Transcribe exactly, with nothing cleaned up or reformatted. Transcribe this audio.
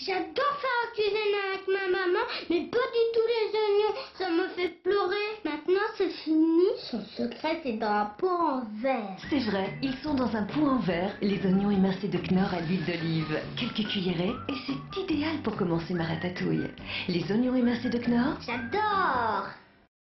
J'adore faire la cuisine avec ma maman, mais pas du tout les oignons. Ça me fait pleurer. Maintenant, c'est fini. Son secret, c'est dans un pot en verre. C'est vrai, ils sont dans un pot en verre, les oignons émincés de Knorr à l'huile d'olive. Quelques cuillerées et c'est idéal pour commencer ma ratatouille. Les oignons émincés de Knorr, J'adore.